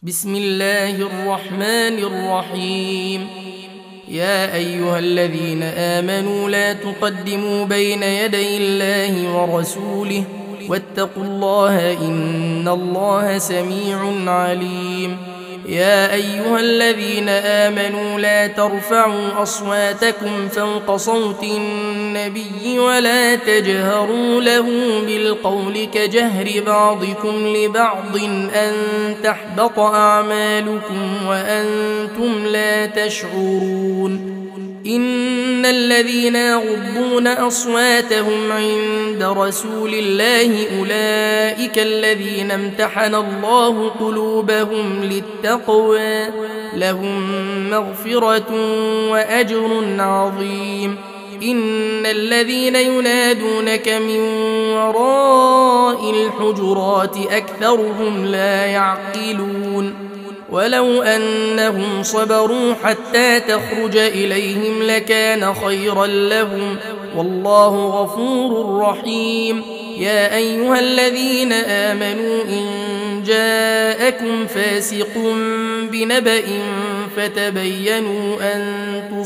بسم الله الرحمن الرحيم. يا أيها الذين آمنوا لا تقدموا بين يدي الله ورسوله واتقوا الله إن الله سميع عليم. يا أيها الذين آمنوا لا ترفعوا أصواتكم فوق صوت النبي ولا تجهروا له بالقول كجهر بعضكم لبعض أن تحبط أعمالكم وأنتم لا تشعرون. إن الذين يغضون أصواتهم عند رسول الله أولئك الذين امتحن الله قلوبهم للتقوى لهم مغفرة وأجر عظيم. إن الذين ينادونك من وراء الحجرات أكثرهم لا يعقلون. ولو أنهم صبروا حتى تخرج إليهم لكان خيرا لهم والله غفور رحيم. يا أيها الذين آمنوا إن جاءكم فاسق بنبأ فتبينوا أن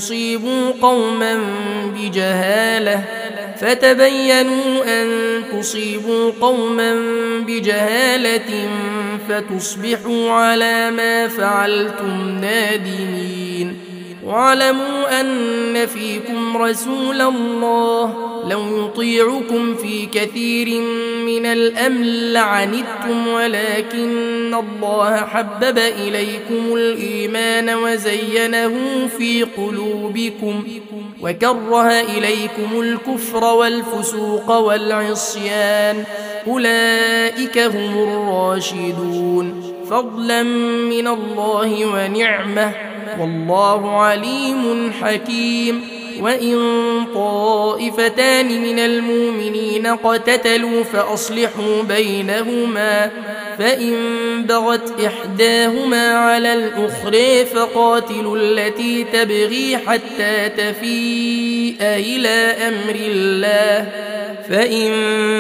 تصيبوا قوما بجهالة فتصبحوا على ما فعلتم نادمين. واعلموا أن فيكم رسول الله لو يطيعكم في كثير من الأمر لعنتم ولكن الله حبب إليكم الإيمان وزينه في قلوبكم وكره إليكم الكفر والفسوق والعصيان أولئك هم الراشدون فضلا من الله ونعمة والله عليم حكيم. وإن طائفتان من المؤمنين اقتتلوا فأصلحوا بينهما فإن بغت إحداهما على الأخرى فقاتلوا التي تبغي حتى تفيء إلى أمر الله فإن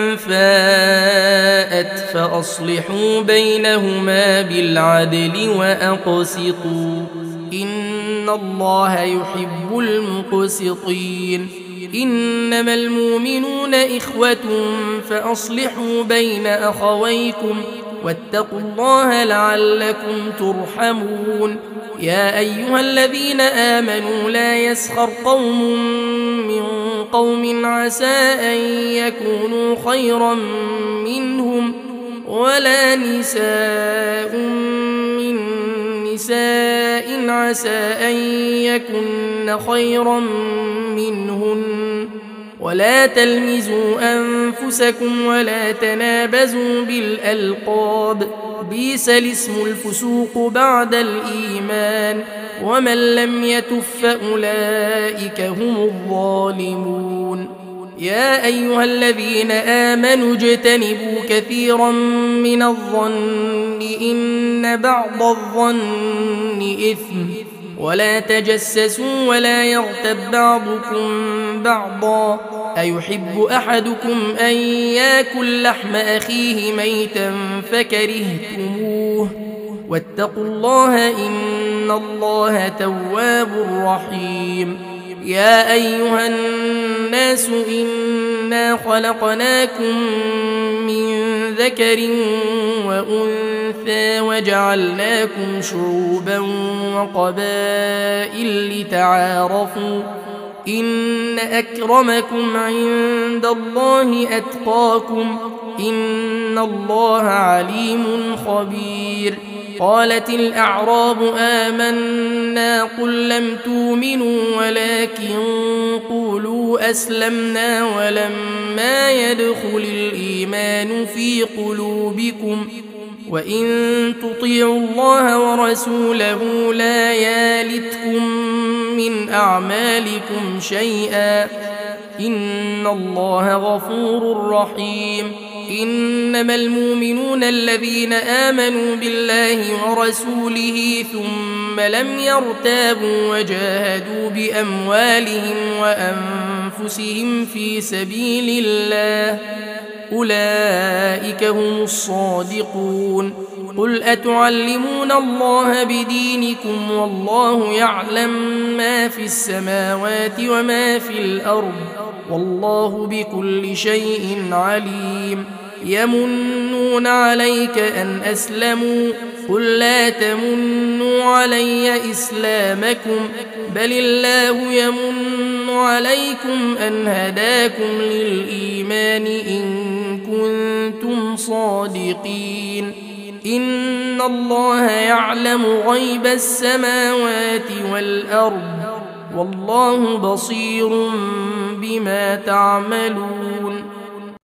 فاءت فأصلحوا بينهما بالعدل وأقسطوا إن الله يحب المقسطين. إنما المؤمنون إخوة فأصلحوا بين أخويكم واتقوا الله لعلكم ترحمون. يا أيها الذين آمنوا لا يسخر قوم من قوم عسى أن يكونوا خيرا منهم ولا نساء من نساء عسى أن يكن خيرا منهن ولا تلمزوا أنفسكم ولا تنابزوا بالألقاب بئس الاسم الفسوق بعد الإيمان ومن لم يتب فأولئك هم الظالمون. يا أيها الذين آمنوا اجتنبوا كثيرا من الظن إن بعض الظن إثم ولا تجسسوا ولا يغتب بعضكم بعضا أيحب أحدكم أن يأكل لحم أخيه ميتا فكرهتموه واتقوا الله إن الله تواب رحيم. يا أيها الناس إنا خلقناكم من ذكر وأنثى وجعلناكم شعوبا وقبائل لتعارفوا إن أكرمكم عند الله أتقاكم إن الله عليم خبير. قالت الأعراب آمنا قل لم تؤمنوا ولكن قولوا أسلمنا ولما يدخل الإيمان في قلوبكم وإن تطيعوا الله ورسوله لا يالتكم من أعمالكم شيئا إن الله غفور رحيم. إنما المؤمنون الذين آمنوا بالله ورسوله ثم لم يرتابوا وجاهدوا بأموالهم وأنفسهم في سبيل الله أولئك هم الصادقون. قل أتعلمون الله بدينكم والله يعلم ما في السماوات وما في الأرض والله بكل شيء عليم يمنون عليك أن أسلموا قل لا تمنوا علي إسلامكم بل الله يمن عليكم أن هداكم للإيمان إن كنتم صادقين إن الله يعلم غيب السماوات والأرض والله بصير بما تعملون